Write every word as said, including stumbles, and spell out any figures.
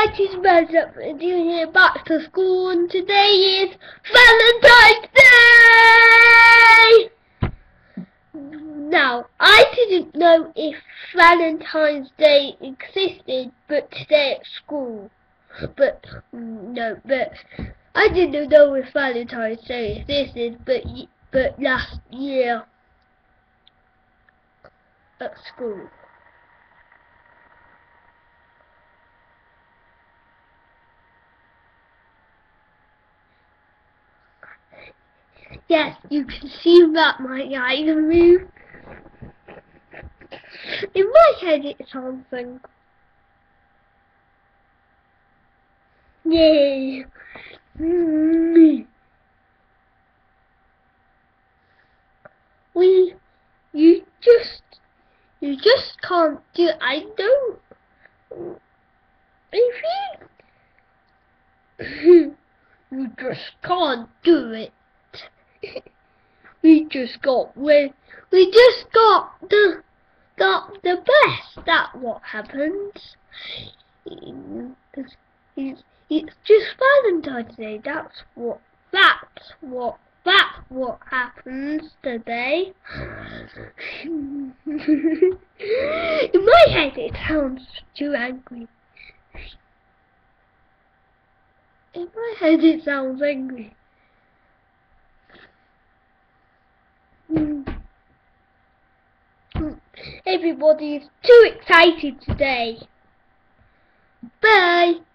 Alright, it's Rose up for doing it back to school, and today is Valentine's Day! Now, I didn't know if Valentine's Day existed, but today at school. But, no, but, I didn't know if Valentine's Day existed, but, but last year at school. Yes, you can see that my eyes move. In my head it's something. Yay! Mm. We, you just, you just can't do it. I don't. If you, you just can't do it. We just got we we just got the got the best. That's what happens. It's, it's, it's just Valentine's Day. That's what that's what that's what happens today. In my head it sounds too angry. In my head it sounds angry. Everybody's too excited today. Bye.